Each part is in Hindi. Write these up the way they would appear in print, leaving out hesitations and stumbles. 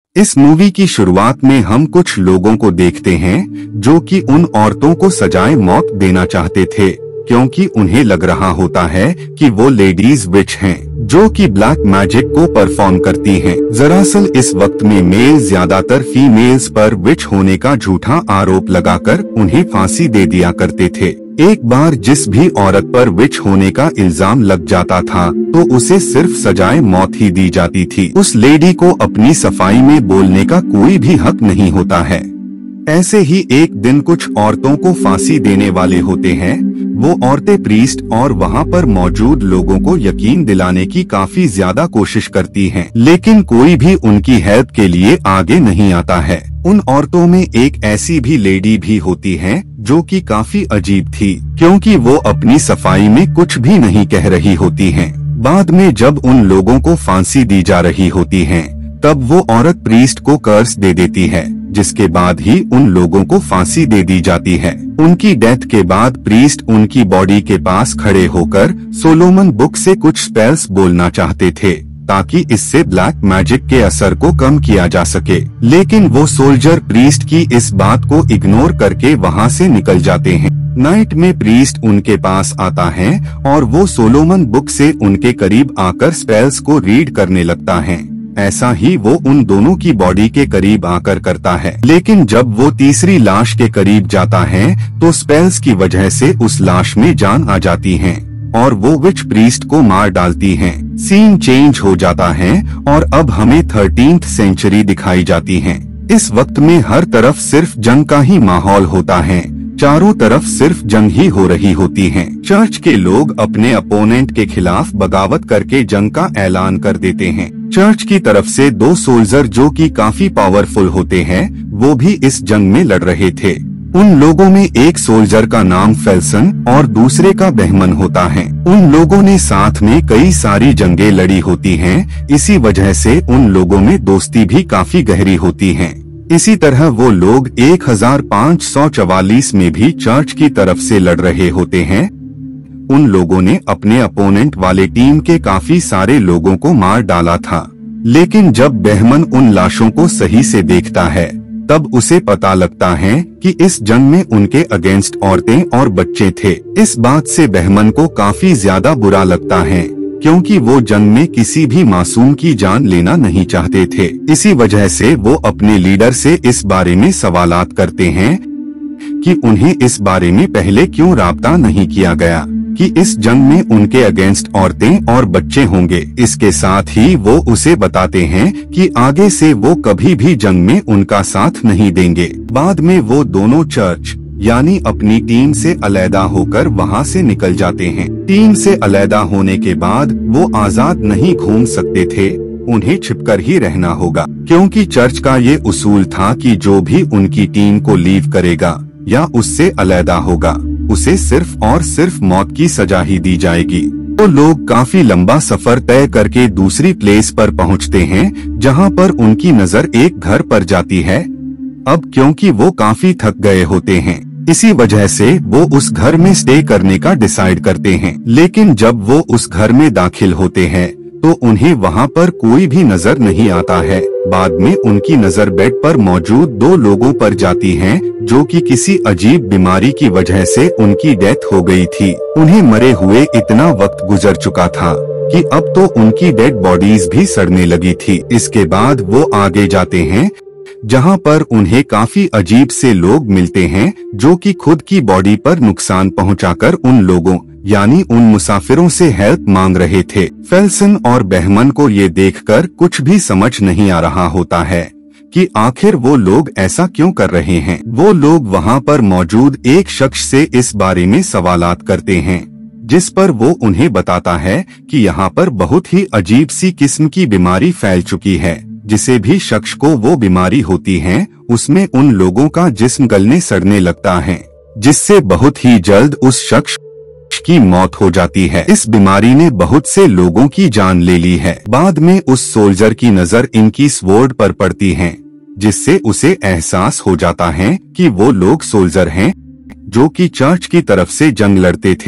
इस मूवी की शुरुआत में हम कुछ लोगों को देखते हैं जो कि उन औरतों को सजाए मौत देना चाहते थे क्योंकि उन्हें लग रहा होता है कि वो लेडीज विच हैं जो कि ब्लैक मैजिक को परफॉर्म करती हैं। दरअसल इस वक्त में मेल ज्यादातर फीमेल्स पर विच होने का झूठा आरोप लगाकर उन्हें फांसी दे दिया करते थे। एक बार जिस भी औरत पर विच होने का इल्जाम लग जाता था तो उसे सिर्फ सजाए मौत ही दी जाती थी। उस लेडी को अपनी सफाई में बोलने का कोई भी हक नहीं होता है। ऐसे ही एक दिन कुछ औरतों को फांसी देने वाले होते हैं। वो औरतें प्रीस्ट और वहाँ पर मौजूद लोगों को यकीन दिलाने की काफी ज्यादा कोशिश करती हैं, लेकिन कोई भी उनकी हेल्प के लिए आगे नहीं आता है। उन औरतों में एक ऐसी भी लेडी भी होती है जो कि काफी अजीब थी क्योंकि वो अपनी सफाई में कुछ भी नहीं कह रही होती हैं। बाद में जब उन लोगों को फांसी दी जा रही होती है तब वो औरत प्रीस्ट को कर्स दे देती है, जिसके बाद ही उन लोगों को फांसी दे दी जाती है। उनकी डेथ के बाद प्रीस्ट उनकी बॉडी के पास खड़े होकर सोलोमन बुक से कुछ स्पेल्स बोलना चाहते थे ताकि इससे ब्लैक मैजिक के असर को कम किया जा सके, लेकिन वो सोल्जर प्रीस्ट की इस बात को इग्नोर करके वहाँ से निकल जाते हैं। नाइट में प्रीस्ट उनके पास आता है और वो सोलोमन बुक से उनके करीब आकर स्पेल्स को रीड करने लगता है। ऐसा ही वो उन दोनों की बॉडी के करीब आकर करता है, लेकिन जब वो तीसरी लाश के करीब जाता है तो स्पेल्स की वजह से उस लाश में जान आ जाती है और वो विच प्रीस्ट को मार डालती हैं। सीन चेंज हो जाता है और अब हमें 13th सेंचुरी दिखाई जाती है। इस वक्त में हर तरफ सिर्फ जंग का ही माहौल होता है, चारों तरफ सिर्फ जंग ही हो रही होती है। चर्च के लोग अपने अपोनेंट के खिलाफ बगावत करके जंग का ऐलान कर देते हैं। चर्च की तरफ से 2 सोल्जर जो कि काफी पावरफुल होते हैं वो भी इस जंग में लड़ रहे थे। उन लोगों में एक सोल्जर का नाम फेल्सन और दूसरे का बहमन होता है। उन लोगों ने साथ में कई सारी जंगें लड़ी होती हैं, इसी वजह से उन लोगों में दोस्ती भी काफी गहरी होती है। इसी तरह वो लोग 1544 में भी चर्च की तरफ से लड़ रहे होते हैं। उन लोगों ने अपने अपोनेंट वाले टीम के काफी सारे लोगों को मार डाला था, लेकिन जब बहमन उन लाशों को सही से देखता है तब उसे पता लगता है कि इस जंग में उनके अगेंस्ट औरतें और बच्चे थे। इस बात से बहमन को काफी ज्यादा बुरा लगता है क्योंकि वो जंग में किसी भी मासूम की जान लेना नहीं चाहते थे। इसी वजह से वो अपने लीडर से इस बारे में सवालात करते हैं कि उन्हें इस बारे में पहले क्यों राब्ता नहीं किया गया कि इस जंग में उनके अगेंस्ट औरतें और बच्चे होंगे। इसके साथ ही वो उसे बताते हैं कि आगे से वो कभी भी जंग में उनका साथ नहीं देंगे। बाद में वो दोनों चर्च यानी अपनी टीम से अलहदा होकर वहाँ से निकल जाते हैं। टीम से अलहदा होने के बाद वो आजाद नहीं घूम सकते थे, उन्हें छिपकर ही रहना होगा क्योंकि चर्च का ये उसूल था कि जो भी उनकी टीम को लीव करेगा या उससे अलहदा होगा उसे सिर्फ और सिर्फ मौत की सजा ही दी जाएगी। तो लोग काफी लंबा सफर तय करके दूसरी प्लेस पर पहुंचते हैं जहां पर उनकी नजर एक घर पर जाती है। अब क्योंकि वो काफी थक गए होते हैं इसी वजह से वो उस घर में स्टे करने का डिसाइड करते हैं, लेकिन जब वो उस घर में दाखिल होते हैं तो उन्हें वहाँ पर कोई भी नजर नहीं आता है। बाद में उनकी नजर बेड पर मौजूद 2 लोगों पर जाती है जो कि किसी अजीब बीमारी की वजह से उनकी डेथ हो गई थी। उन्हें मरे हुए इतना वक्त गुजर चुका था कि अब तो उनकी डेड बॉडीज भी सड़ने लगी थी। इसके बाद वो आगे जाते हैं जहां पर उन्हें काफी अजीब से लोग मिलते हैं जो कि खुद की बॉडी पर नुकसान पहुंचाकर उन लोगों यानी उन मुसाफिरों से हेल्प मांग रहे थे। फेल्सन और बहमन को ये देखकर कुछ भी समझ नहीं आ रहा होता है कि आखिर वो लोग ऐसा क्यों कर रहे हैं। वो लोग वहाँ पर मौजूद एक शख्स से इस बारे में सवालात करते हैं जिस पर वो उन्हें बताता है कि यहाँ पर बहुत ही अजीब सी किस्म की बीमारी फैल चुकी है। जिसे भी शख्स को वो बीमारी होती है उसमें उन लोगों का जिस्म गलने सड़ने लगता है, जिससे बहुत ही जल्द उस शख्स की मौत हो जाती है। इस बीमारी ने बहुत से लोगों की जान ले ली है। बाद में उस सोल्जर की नजर इनकी स्वॉर्ड पर पड़ती है जिससे उसे एहसास हो जाता है कि वो लोग सोल्जर हैं जो कि चर्च की तरफ से जंग लड़ते थे।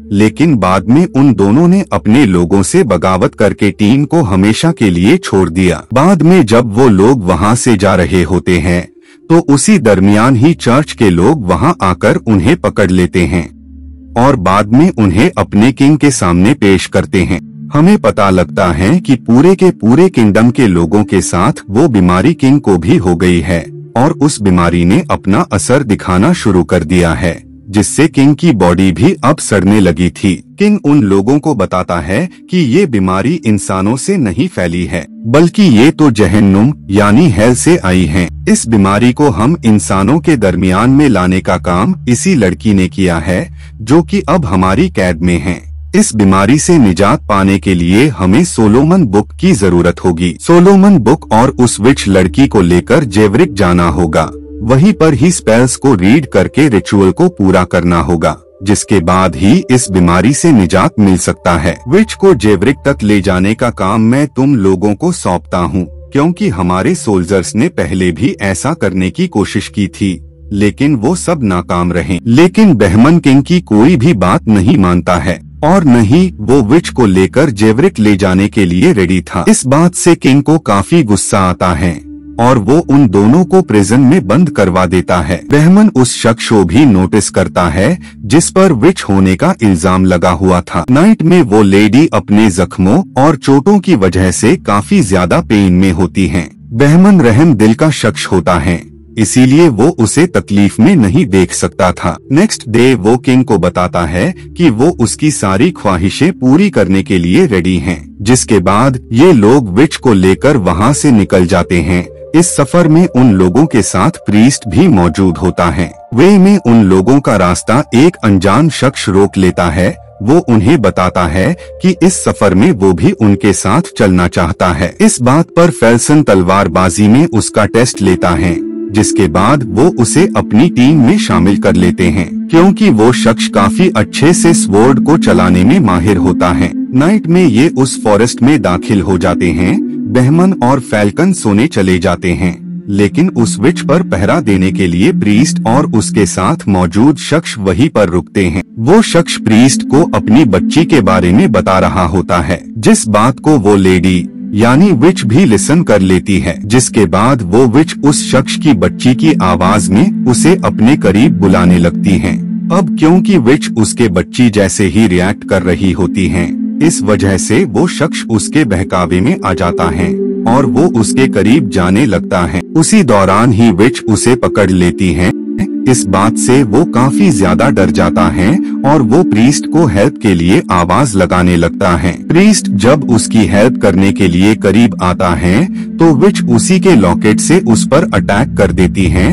लेकिन बाद में उन दोनों ने अपने लोगों से बगावत करके टीम को हमेशा के लिए छोड़ दिया। बाद में जब वो लोग वहां से जा रहे होते हैं तो उसी दरमियान ही चर्च के लोग वहां आकर उन्हें पकड़ लेते हैं और बाद में उन्हें अपने किंग के सामने पेश करते हैं। हमें पता लगता है कि पूरे के पूरे किंगडम के लोगों के साथ वो बीमारी किंग को भी हो गई है और उस बीमारी ने अपना असर दिखाना शुरू कर दिया है, जिससे किंग की बॉडी भी अब सड़ने लगी थी। किंग उन लोगों को बताता है कि ये बीमारी इंसानों से नहीं फैली है, बल्कि ये तो जहन्नुम यानी हेल से आई है। इस बीमारी को हम इंसानों के दरमियान में लाने का काम इसी लड़की ने किया है, जो कि अब हमारी कैद में है। इस बीमारी से निजात पाने के लिए हमें सोलोमन बुक की जरूरत होगी। सोलोमन बुक और उस विच लड़की को लेकर जेवरिक जाना होगा। वहीं पर ही स्पेल्स को रीड करके रिचुअल को पूरा करना होगा, जिसके बाद ही इस बीमारी से निजात मिल सकता है। विच को जेवरिक तक ले जाने का काम मैं तुम लोगों को सौंपता हूँ, क्योंकि हमारे सोल्जर्स ने पहले भी ऐसा करने की कोशिश की थी, लेकिन वो सब नाकाम रहे। लेकिन बहमन किंग की कोई भी बात नहीं मानता है और न ही वो विच को लेकर जेवरिक ले जाने के लिए रेडी था। इस बात से किंग को काफी गुस्सा आता है और वो उन दोनों को प्रिजन में बंद करवा देता है। बहमन उस शख्स को भी नोटिस करता है जिस पर विच होने का इल्जाम लगा हुआ था। नाइट में वो लेडी अपने जख्मों और चोटों की वजह से काफी ज्यादा पेन में होती है। बहमन रहम दिल का शख्स होता है, इसीलिए वो उसे तकलीफ में नहीं देख सकता था। नेक्स्ट डे वो किंग को बताता है कि वो उसकी सारी ख्वाहिशें पूरी करने के लिए रेडी हैं, जिसके बाद ये लोग विच को लेकर वहां से निकल जाते हैं। इस सफर में उन लोगों के साथ प्रीस्ट भी मौजूद होता है। वे में उन लोगों का रास्ता एक अनजान शख्स रोक लेता है। वो उन्हें बताता है कि इस सफर में वो भी उनके साथ चलना चाहता है। इस बात पर फेल्सन तलवारबाजी में उसका टेस्ट लेता है, जिसके बाद वो उसे अपनी टीम में शामिल कर लेते हैं, क्योंकि वो शख्स काफी अच्छे से स्वॉर्ड को चलाने में माहिर होता है। नाइट में ये उस फॉरेस्ट में दाखिल हो जाते हैं। बहमन और फैल्कन सोने चले जाते हैं, लेकिन उस विच पर पहरा देने के लिए प्रीस्ट और उसके साथ मौजूद शख्स वहीं पर रुकते हैं। वो शख्स प्रीस्ट को अपनी बच्ची के बारे में बता रहा होता है, जिस बात को वो लेडी यानी विच भी लिसन कर लेती है, जिसके बाद वो विच उस शख्स की बच्ची की आवाज में उसे अपने करीब बुलाने लगती है। अब क्योंकि विच उसके बच्ची जैसे ही रिएक्ट कर रही होती है, इस वजह से वो शख्स उसके बहकावे में आ जाता है और वो उसके करीब जाने लगता है। उसी दौरान ही विच उसे पकड़ लेती है। इस बात से वो काफी ज्यादा डर जाता है और वो प्रीस्ट को हेल्प के लिए आवाज लगाने लगता है। प्रीस्ट जब उसकी हेल्प करने के लिए करीब आता है तो विच उसी के लॉकेट से उस पर अटैक कर देती है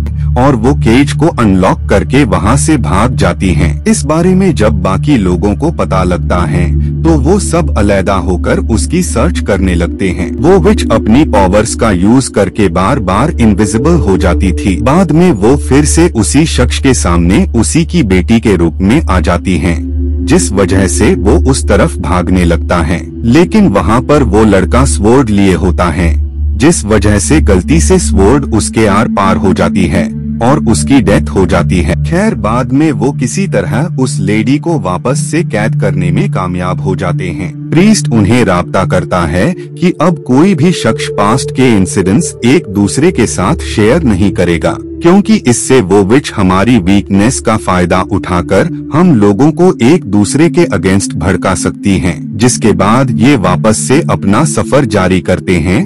और वो केज को अनलॉक करके वहां से भाग जाती हैं। इस बारे में जब बाकी लोगों को पता लगता है तो वो सब अलहदा होकर उसकी सर्च करने लगते हैं। वो विच अपनी पावर्स का यूज करके बार बार इनविजिबल हो जाती थी। बाद में वो फिर से उसी शख्स के सामने उसी की बेटी के रूप में आ जाती है, जिस वजह से वो उस तरफ भागने लगता है। लेकिन वहाँ पर वो लड़का स्वॉर्ड लिए होता है, जिस वजह से गलती से स्वॉर्ड उसके आर पार हो जाती है और उसकी डेथ हो जाती है। खैर बाद में वो किसी तरह उस लेडी को वापस से कैद करने में कामयाब हो जाते हैं। प्रीस्ट उन्हें राब्ता करता है कि अब कोई भी शख्स पास्ट के इंसिडेंट्स एक दूसरे के साथ शेयर नहीं करेगा, क्योंकि इससे वो विच हमारी वीकनेस का फायदा उठाकर हम लोगों को एक दूसरे के अगेंस्ट भड़का सकती हैं। जिसके बाद ये वापस से अपना सफर जारी करते हैं।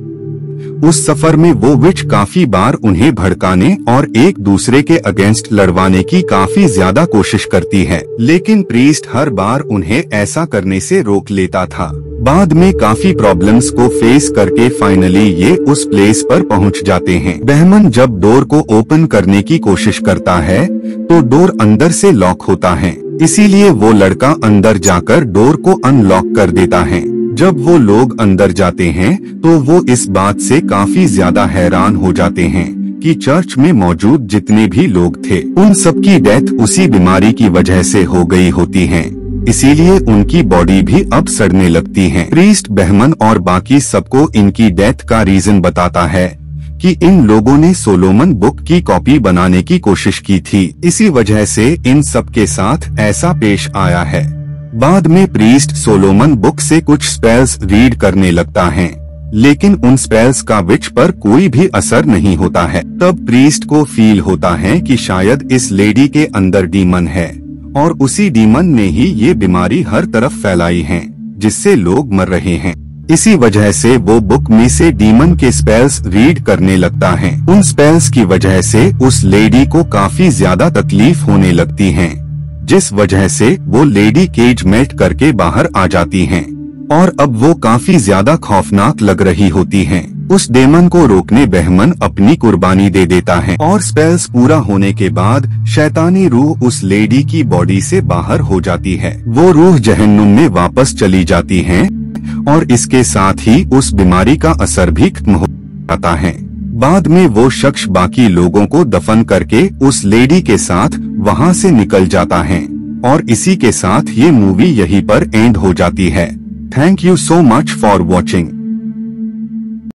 उस सफर में वो विच काफी बार उन्हें भड़काने और एक दूसरे के अगेंस्ट लड़वाने की काफी ज्यादा कोशिश करती है, लेकिन प्रीस्ट हर बार उन्हें ऐसा करने से रोक लेता था। बाद में काफी प्रॉब्लम्स को फेस करके फाइनली ये उस प्लेस पर पहुंच जाते हैं। बहमन जब डोर को ओपन करने की कोशिश करता है तो डोर अंदर से लॉक होता है, इसीलिए वो लड़का अंदर जाकर डोर को अनलॉक कर देता है। जब वो लोग अंदर जाते हैं तो वो इस बात से काफी ज्यादा हैरान हो जाते हैं कि चर्च में मौजूद जितने भी लोग थे उन सबकी डेथ उसी बीमारी की वजह से हो गई होती है, इसीलिए उनकी बॉडी भी अब सड़ने लगती है। प्रीस्ट बहमन और बाकी सबको इनकी डेथ का रीजन बताता है कि इन लोगों ने सोलोमन बुक की कॉपी बनाने की कोशिश की थी, इसी वजह से इन सब के साथ ऐसा पेश आया है। बाद में प्रीस्ट सोलोमन बुक से कुछ स्पेल्स रीड करने लगता है, लेकिन उन स्पेल्स का विच पर कोई भी असर नहीं होता है। तब प्रीस्ट को फील होता है कि शायद इस लेडी के अंदर डीमन है और उसी डीमन ने ही ये बीमारी हर तरफ फैलाई है, जिससे लोग मर रहे हैं। इसी वजह से वो बुक में से डीमन के स्पेल्स रीड करने लगता है। उन स्पेल्स की वजह से उस लेडी को काफी ज्यादा तकलीफ होने लगती है, जिस वजह से वो लेडी केज मेल्ट करके बाहर आ जाती हैं और अब वो काफी ज्यादा खौफनाक लग रही होती हैं। उस डेमन को रोकने बहमन अपनी कुर्बानी दे देता है और स्पेल्स पूरा होने के बाद शैतानी रूह उस लेडी की बॉडी से बाहर हो जाती है। वो रूह जहन्नुम में वापस चली जाती है और इसके साथ ही उस बीमारी का असर भी खत्म हो जाता है। बाद में वो शख्स बाकी लोगों को दफन करके उस लेडी के साथ वहाँ से निकल जाता है और इसी के साथ ये मूवी यहीं पर एंड हो जाती है। Thank you so much for watching.